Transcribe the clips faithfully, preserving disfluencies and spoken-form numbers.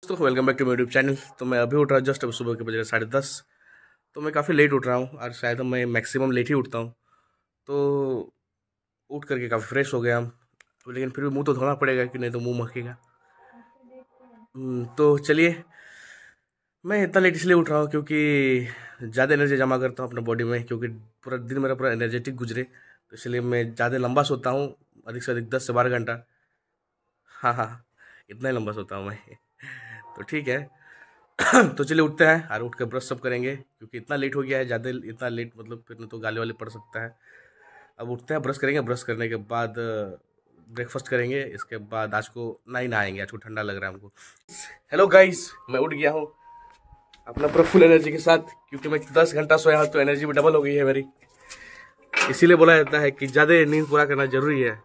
तो welcome back to my YouTube channel. तो मैं अभी उठ रहा हूँ, जस्ट अब सुबह के बजे साढ़े दस। तो मैं काफ़ी लेट उठ रहा हूँ और शायद मैं मैक्सिमम लेट ही उठता हूँ। तो उठ करके काफ़ी फ्रेश हो गया हम, लेकिन फिर भी मुंह तो धोना पड़ेगा कि नहीं तो मुंह महकेगा। हम्म, तो चलिए, मैं इतना लेट इसलिए उठ रहा हूँ क्योंकि ज़्यादा एनर्जी जमा करता हूँ अपने बॉडी में, क्योंकि पूरा दिन मेरा पूरा एनर्जेटिक गुजरे, तो इसलिए मैं ज़्यादा लंबा सोता हूँ, अधिक से अधिक दस से बारह घंटा। हाँ हाँ, इतना ही लंबा सोता हूँ मैं। तो ठीक है। तो चलिए उठते हैं और उठ कर ब्रश सब करेंगे, क्योंकि इतना लेट हो गया है, ज़्यादा इतना लेट मतलब फिर नहीं तो गाली वाली पड़ सकता है। अब उठते हैं, ब्रश करेंगे, ब्रश करने के बाद ब्रेकफास्ट करेंगे, इसके बाद आज को नहीं नहाएंगे, आज को ठंडा लग रहा है हमको। हेलो गाइस, मैं उठ गया हूँ अपना पूरा फुल एनर्जी के साथ, क्योंकि मैं दस घंटा सोया हूँ तो एनर्जी भी डबल हो गई है मेरी। इसीलिए बोला जाता है कि ज़्यादा नींद पूरा करना जरूरी है।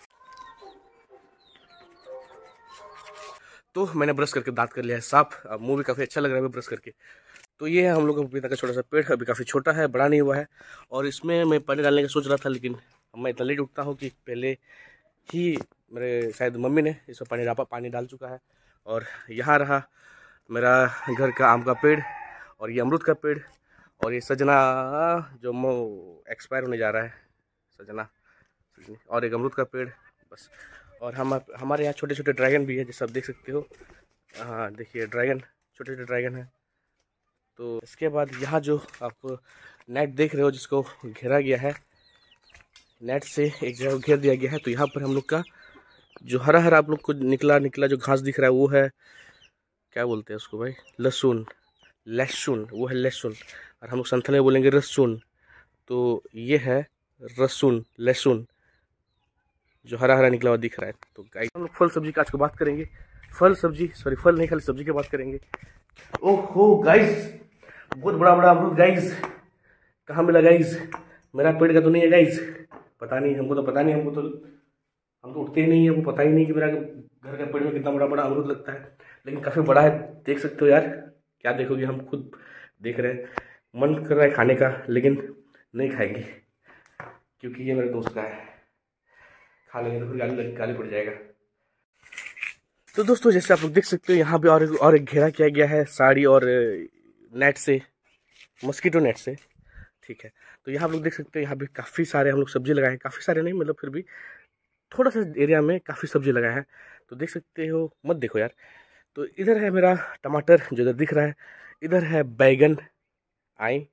तो मैंने ब्रश करके दांत कर लिया है साफ, अब मुंह भी काफ़ी अच्छा लग रहा है ब्रश करके। तो ये है हम लोग का पपीता का छोटा सा पेड़, अभी काफ़ी छोटा है, बड़ा नहीं हुआ है। और इसमें मैं पानी डालने का सोच रहा था, लेकिन मैं इतना लेट उठता हूँ कि पहले ही मेरे शायद मम्मी ने इसमें पानी डापा पानी डाल चुका है। और यहाँ रहा मेरा घर का आम का पेड़, और ये अमरूद का पेड़, और ये सजना जो मो एक्सपायर होने जा रहा है, सजना सजनी, और एक अमरूद का पेड़, बस। और हम हमारे यहाँ छोटे छोटे ड्रैगन भी है, जैसे आप देख सकते हो। हाँ देखिए, ड्रैगन, छोटे छोटे ड्रैगन है। तो इसके बाद यहाँ जो आप नेट देख रहे हो जिसको घेरा गया है, नेट से एक जगह घेर दिया गया है, तो यहाँ पर हम लोग का जो हरा हरा आप लोग को निकला निकला जो घास दिख रहा है वो है, क्या बोलते हैं उसको भाई, लहसुन, लहसुन, वो है लहसुन। और हम लोग संथल में बोलेंगे रसुन। तो ये है रसुन, लहसुन, जो हरा हरा निकला हुआ दिख रहा है। तो गाइस, हम लोग फल सब्जी का आज को बात करेंगे। फल सब्जी, सॉरी फल नहीं, खाली सब्जी की बात करेंगे। ओहो गाइस, बहुत बड़ा बड़ा अमरूद गाइस, कहाँ मिला गाइस? मेरा पेड़ का तो नहीं है गाइस, पता नहीं, हमको तो पता नहीं, हमको तो हम तो उठते ही नहीं है, हमको पता ही नहीं कि मेरा घर का पेड़ में कितना बड़ा बड़ा अमरूद लगता है। लेकिन काफ़ी बड़ा है, देख सकते हो यार। क्या देखोगे, हम खुद देख रहे हैं, मन कर रहा है खाने का, लेकिन नहीं खाएंगे क्योंकि ये मेरे दोस्त का है। खा लेंगे तो फिर गाली लग गाली पड़ जाएगा। तो दोस्तों, जैसे आप लोग देख सकते हो, यहाँ पे और एक और एक घेरा किया गया है साड़ी और नेट से, मस्कीटो नेट से, ठीक है। तो यहाँ आप लोग देख सकते हो, यहाँ पे काफ़ी सारे हम लोग सब्जी लगाए हैं, काफ़ी सारे नहीं मतलब फिर भी थोड़ा सा एरिया में काफ़ी सब्जी लगाए हैं। तो देख सकते हो, मत देखो यार। तो इधर है मेरा टमाटर जो इधर दिख रहा है, इधर है बैगन, आई,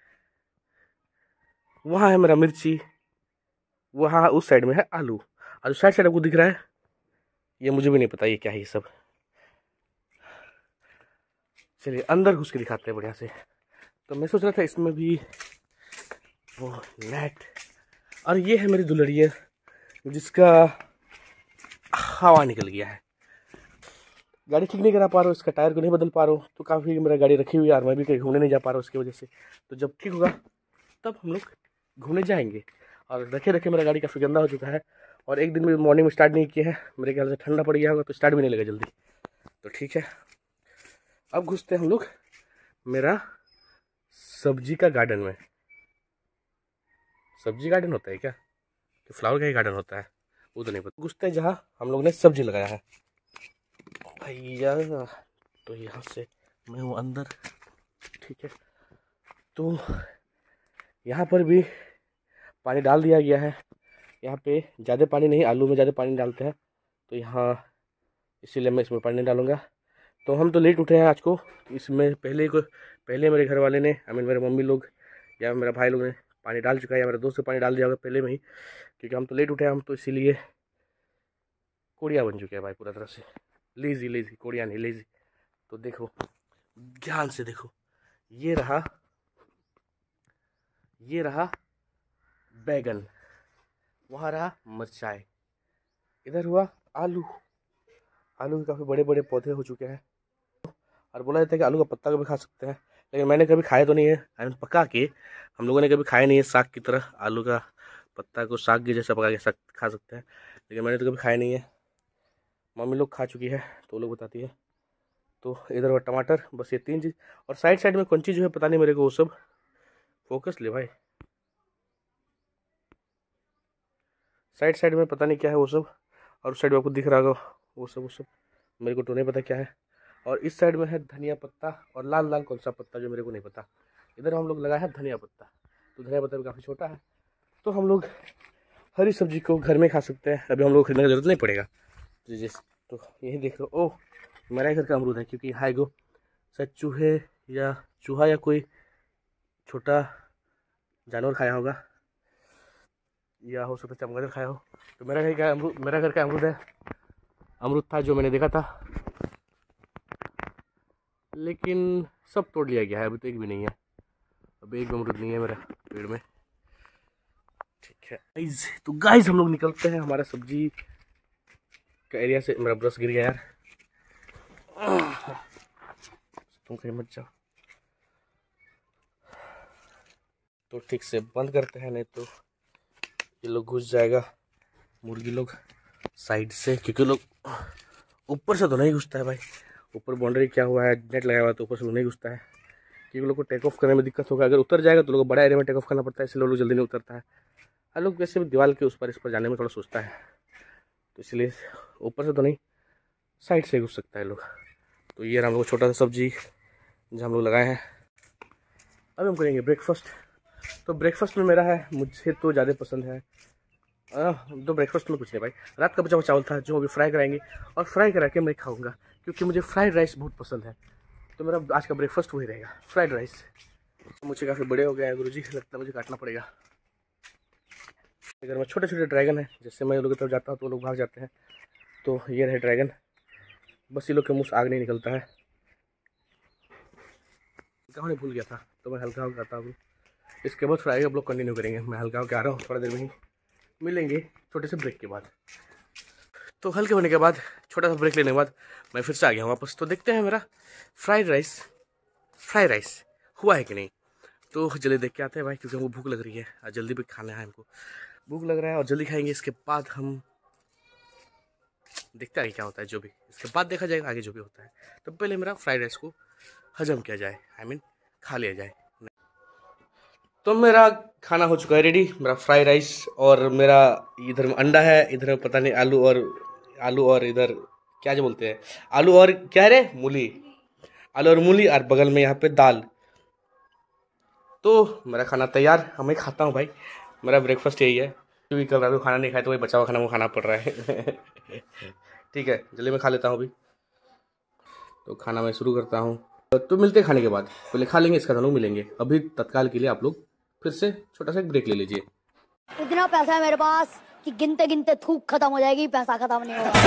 वहाँ है मेरा मिर्ची, वहाँ उस साइड में है आलू, और उस साइड साइड आपको दिख रहा है, ये मुझे भी नहीं पता ये क्या है ये सब। चलिए अंदर घुस के दिखाते हैं बढ़िया से। तो मैं सोच रहा था इसमें भी वो नेट, और ये है मेरी दुल्हड़िया जिसका हवा निकल गया है। गाड़ी ठीक नहीं करा पा रहा हूँ, इसका टायर को नहीं बदल पा रहा हूँ, तो काफ़ी मेरा गाड़ी रखी हुई है, और मैं भी कहीं घूमने नहीं जा पा रहा हूँ उसकी वजह से। तो जब ठीक होगा तब हम लोग घूमने जाएंगे। और रखे रखे मेरा गाड़ी काफ़ी गंदा हो चुका है, और एक दिन में मॉर्निंग में स्टार्ट नहीं किया है, मेरे ख्याल से ठंडा पड़ गया होगा तो स्टार्ट भी नहीं लगेगा जल्दी। तो ठीक है, अब घुसते हैं हम लोग मेरा सब्जी का गार्डन में। सब्जी गार्डन होता है क्या, तो फ्लावर का ही गार्डन होता है, वो तो नहीं पता। घुसते हैं जहाँ हम लोग ने सब्जी लगाया है भैया। तो यहाँ से मैं हूँ अंदर, ठीक है। तो यहाँ पर भी पानी डाल दिया गया है, यहाँ पे ज़्यादा पानी नहीं, आलू में ज़्यादा पानी डालते हैं, तो यहाँ इसीलिए मैं इसमें पानी नहीं डालूँगा। तो हम तो लेट उठे हैं आज को, इसमें पहले को पहले मेरे घर वाले ने, आई मीन मेरे मम्मी लोग या मेरा भाई लोग ने पानी डाल चुका है, या मेरे दोस्त ने पानी डाल दिया होगा पहले में ही, क्योंकि हम तो लेट उठे हैं, हम तो इसीलिए कोड़िया बन चुके हैं भाई पूरा तरह से, लेजी लेजी, कोड़िया नहीं लेजी। तो देखो, ध्यान से देखो, ये रहा, ये रहा बैगन, वहाँ रहा मिर्चाई, इधर हुआ आलू। आलू के काफ़ी बड़े बड़े पौधे हो चुके हैं, और बोला जाता है कि आलू का पत्ता को भी खा सकते हैं, लेकिन मैंने कभी खाया तो नहीं है। आई मीन पका के हम लोगों ने कभी खाया नहीं है, साग की तरह आलू का पत्ता को साग के जैसा पका के साग खा सकते हैं, लेकिन मैंने तो कभी खाया नहीं है। मम्मी लोग खा चुकी है तो वो लोग बताती है। तो इधर हुआ टमाटर, बस ये तीन चीज़, और साइड साइड में कौन चीज़ जो है पता नहीं मेरे को, वो सब फोकस ले भाई, साइड साइड में पता नहीं क्या है वो सब, और उस साइड में आपको दिख रहा होगा वो सब, वो सब मेरे को तो नहीं पता क्या है। और इस साइड में है धनिया पत्ता और लाल लाल कौन सा पत्ता जो मेरे को नहीं पता। इधर हम लोग लगाया है धनिया पत्ता, तो धनिया पत्ता भी काफ़ी छोटा है, तो हम लोग हरी सब्जी को घर में खा सकते हैं। अभी हम लोग खरीदने की जरूरत नहीं पड़ेगा। जी जी, तो यही देख लो। ओह, मेरा घर का अमरूद है, क्योंकि हाई गो शायद चूहे या चूहा या कोई छोटा जानवर खाया होगा, या हो सकता है चमगादड़ खाया हो। तो मेरा घर का अमरूद मेरा घर का अमरूद है, अमरूद था जो मैंने देखा था, लेकिन सब तोड़ लिया गया है। अभी तो एक भी नहीं है, अभी एक भी अमरूद नहीं है मेरा पेड़ में। ठीक है गाइस, तो गाइस हम लोग निकलते हैं हमारा सब्जी का एरिया से। मेरा ब्रश गिर गया यार, तुम कहीं मत जाओ। तो ठीक से बंद करते हैं, नहीं तो ये लोग घुस जाएगा, मुर्गी लोग साइड से, क्योंकि लोग ऊपर से तो नहीं घुसता है भाई। ऊपर बाउंड्री क्या हुआ है, नेट लगाया हुआ है, तो ऊपर से लोग नहीं घुसता है, क्योंकि लोग को टेक ऑफ करने में दिक्कत होगा। अगर उतर जाएगा तो लोग बड़ा एरिया में टेक ऑफ करना पड़ता है, इसलिए लोग जल्दी नहीं उतरता है। हर लोग वैसे भी दीवार के उस पर इस पर जाने में थोड़ा सोचता है, तो इसलिए ऊपर से तो नहीं, साइड से घुस सकता है लोग। तो ये हम लोग छोटा सा सब्जी जो हम लोग लगाए हैं। अब हम करेंगे ब्रेकफास्ट। तो ब्रेकफास्ट में मेरा है, मुझे तो ज़्यादा पसंद है आ, तो ब्रेकफास्ट में कुछ नहीं भाई, रात का बचा हुआ चावल था जो अभी फ्राई कराएंगे, और फ्राई करा के मैं खाऊंगा, क्योंकि मुझे फ्राइड राइस बहुत पसंद है। तो मेरा आज का ब्रेकफास्ट वही रहेगा, फ्राइड राइस। मुझे काफ़ी बड़े हो गए हैं गुरुजी, लगता है मुझे काटना पड़ेगा। अगर मैं छोटे छोटे ड्रैगन है, जैसे मैं लोगों की तरफ जाता हूँ तो लोग भाग जाते हैं, तो ये रहे ड्रैगन। बस ये लोग के मुँह से आग नहीं निकलता है। कहाँ भूल गया था, तो मैं हल्का होकर आता हूँ। इसके बाद फ्राई का ब्लॉग कंटिन्यू करेंगे। मैं हल्का होकर आ रहा हूँ, थोड़ा देर में ही मिलेंगे छोटे से ब्रेक के बाद। तो हल्के होने के बाद, छोटा सा ब्रेक लेने के बाद मैं फिर से आ गया वापस। तो देखते हैं मेरा फ्राइड राइस फ्राइड राइस हुआ है कि नहीं। तो जल्दी देख के आते हैं भाई, क्योंकि हमको भूख लग रही है और जल्दी भी खाना है, हमको भूख लग रहा है और जल्दी खाएंगे। इसके बाद हम देखते हैं क्या होता है, जो भी इसके बाद देखा जाएगा आगे जो भी होता है। तो पहले मेरा फ्राइड राइस को हजम किया जाए, आई मीन खा लिया जाए। तो मेरा खाना हो चुका है रेडी, मेरा फ्राइड राइस, और मेरा इधर में अंडा है, इधर में पता नहीं आलू और आलू और इधर क्या जो बोलते हैं, आलू और क्या रे मूली, आलू और मूली, और बगल में यहाँ पे दाल। तो मेरा खाना तैयार, मैं खाता हूँ भाई। मेरा ब्रेकफास्ट यही है, क्योंकि कल रात को खाना नहीं खाया तो वही बचा हुआ खाना वो खाना पड़ रहा है। ठीक है, जल्दी मैं खा लेता हूँ अभी। तो खाना मैं शुरू करता हूँ। तो मिलते हैं खाने के बाद, पहले खा लेंगे, इसका हम लोग मिलेंगे। अभी तत्काल के लिए आप लोग फिर से छोटा सा ब्रेक ले लीजिए। इतना पैसा है मेरे पास कि गिनते गिनते थूक खत्म हो जाएगी, पैसा खत्म नहीं होगा।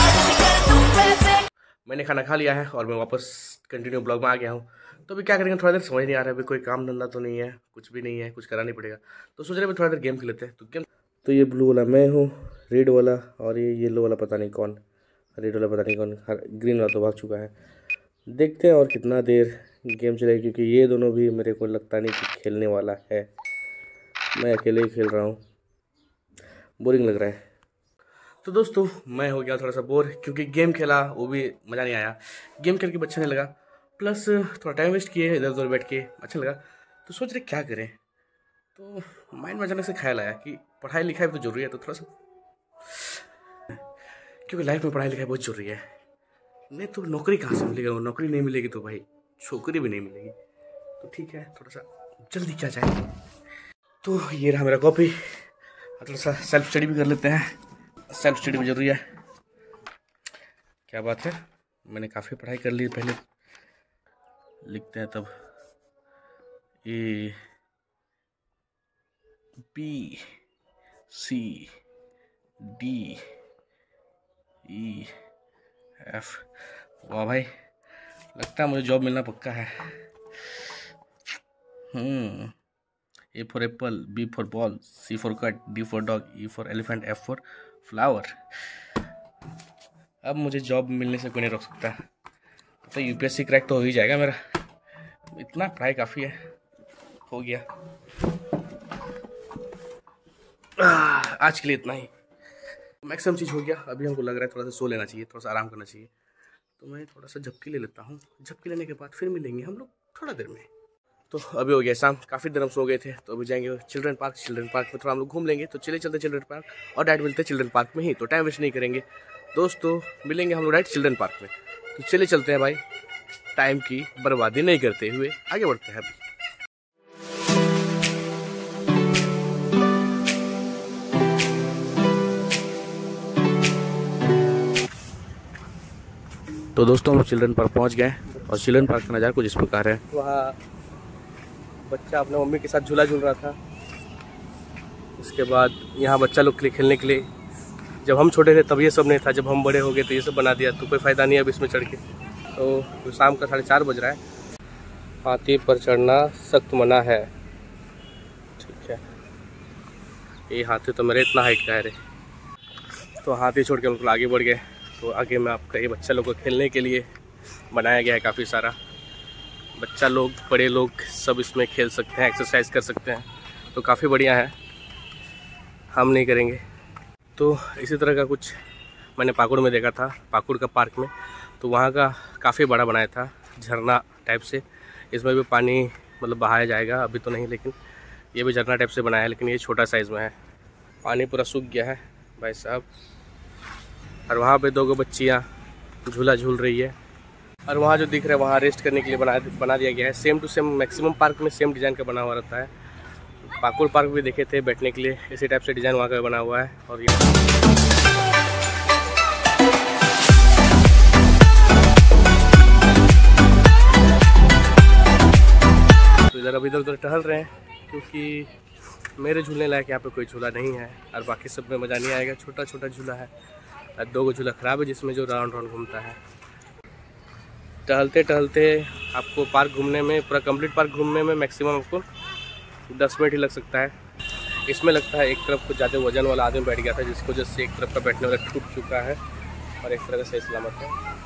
मैंने खाना खा लिया है और मैं वापस कंटिन्यू ब्लॉग में आ गया हूँ। तो अभी क्या करेंगे, थोड़ा देर समझ नहीं आ रहा है, अभी कोई काम धंधा तो नहीं है, कुछ भी नहीं है, कुछ करना नहीं पड़ेगा। तो सोच रहे हैं थोड़ा देर गेम खेल लेते हैं। तो गेम, तो ये ब्लू वाला मैं हूँ, रेड वाला, और ये येलो वाला पता नहीं कौन, रेड वाला पता नहीं कौन, ग्रीन वाला तो भाग चुका है। देखते हैं और कितना देर गेम चलेगी, क्योंकि ये दोनों भी मेरे को लगता नहीं कि खेलने वाला है। मैं अकेले ही खेल रहा हूँ, बोरिंग लग रहा है। तो दोस्तों मैं हो गया थोड़ा सा बोर, क्योंकि गेम खेला वो भी मज़ा नहीं आया, गेम खेल के अच्छा नहीं लगा, प्लस थोड़ा टाइम वेस्ट किए इधर उधर बैठ के, अच्छा लगा। तो सोच रहे क्या करें, तो माइंड में अचानक से ख्याल आया कि पढ़ाई लिखाई तो जरूरी है, तो थोड़ा सा, क्योंकि लाइफ में पढ़ाई लिखाई बहुत जरूरी है। नहीं तो नौकरी कहाँ से मिलेगा, नौकरी नहीं मिलेगी तो भाई छोकरी भी नहीं मिलेगी। तो ठीक है, थोड़ा सा जल्दी क्या जाए। तो ये रहा मेरा कॉपी, थोड़ा सा सेल्फ स्टडी भी कर लेते हैं, सेल्फ स्टडी भी जरूरी है। क्या बात है, मैंने काफ़ी पढ़ाई कर ली पहले। लिखते हैं तब, A B C D E F. वाह भाई, लगता है मुझे जॉब मिलना पक्का है। Hmm A for apple, B for ball, C for cut, D for dog, E for elephant, F for flower. अब मुझे जॉब मिलने से कोई नहीं रोक सकता। तो यूपीएससी क्रैक तो हो ही जाएगा मेरा, इतना पढ़ाई काफ़ी है, हो गया। आज के लिए इतना ही, मैक्सिमम चीज़ हो गया। अभी हमको लग रहा है थोड़ा सा सो लेना चाहिए, थोड़ा सा आराम करना चाहिए। तो मैं थोड़ा सा झपकी ले लेता हूँ, झपकी लेने के बाद फिर मिलेंगे हम लोग थोड़ा देर में। तो अभी हो गया शाम, काफ़ी देर हम सो गए थे, तो अभी जाएंगे चिल्ड्रन पार्क। चिल्ड्रन पार्क में थोड़ा हम लोग घूम लेंगे। तो चले चलते चिल्ड्रन पार्क, और डायरेक्ट मिलते चिल्ड्रन पार्क में ही। तो टाइम वेस्ट नहीं करेंगे दोस्तों, मिलेंगे हम लोग डायरेक्ट चिल्ड्रन पार्क में। तो चलिए चलते हैं भाई, टाइम की बर्बादी नहीं करते हुए आगे बढ़ते हैं। तो दोस्तों हम चिल्ड्रन पार्क पहुंच गए और चिल्ड्रन पार्क का नज़ारा कुछ इस प्रकार है। वहाँ बच्चा अपने मम्मी के साथ झूला झूल रहा था। इसके बाद यहाँ बच्चा लोग के लिए खेलने के लिए, जब हम छोटे थे तब ये सब नहीं था, जब हम बड़े हो गए तो ये सब बना दिया, तो कोई फ़ायदा नहीं है अब इसमें चढ़ के। तो, तो शाम का साढ़े चार बज रहा है। हाथी पर चढ़ना सख्त मना है। ठीक है, ये हाथी तो मेरे इतना हाइट का है रे। तो हाथी छोड़ के हम लोग आगे बढ़ गए। तो आगे में आपका ये बच्चा लोग को खेलने के लिए बनाया गया है काफ़ी सारा। बच्चा लोग बड़े लोग सब इसमें खेल सकते हैं, एक्सरसाइज कर सकते हैं, तो काफ़ी बढ़िया है। हम नहीं करेंगे। तो इसी तरह का कुछ मैंने पाकुड़ में देखा था, पाकुड़ का पार्क में, तो वहाँ का काफ़ी बड़ा बनाया था, झरना टाइप से। इसमें भी पानी मतलब बहाया जाएगा, अभी तो नहीं, लेकिन ये भी झरना टाइप से बनाया है, लेकिन ये छोटा साइज़ में है। पानी पूरा सूख गया है भाई साहब। और वहाँ पे दो गो बच्चियाँ झूला झूल रही है। और वहाँ जो दिख रहा है वहाँ रेस्ट करने के लिए बना बना दिया गया है। Same to same maximum park में सेम डिज़ाइन का बना हुआ रहता है। पाकुड़ पार्क भी देखे थे बैठने के लिए, इसी टाइप से डिज़ाइन वहाँ का बना हुआ है। और ये तो इधर अभी इधर उधर टहल रहे हैं, क्योंकि मेरे झूलने लायक यहाँ पे कोई झूला नहीं है और बाकी सब में मज़ा नहीं आएगा। छोटा छोटा झूला है और दो गो झूला ख़राब है जिसमें जो राउंड राउंड घूमता है। टहलते टहलते आपको पार्क घूमने में, पूरा कंप्लीट पार्क घूमने में मैक्सिमम आपको दस मिनट ही लग सकता है। इसमें लगता है एक तरफ कुछ ज़्यादा वजन वाला आदमी बैठ गया था, जिसकी वजह से एक तरफ का बैठने वाला टूट चुका है और एक तरह का सही सलामत है।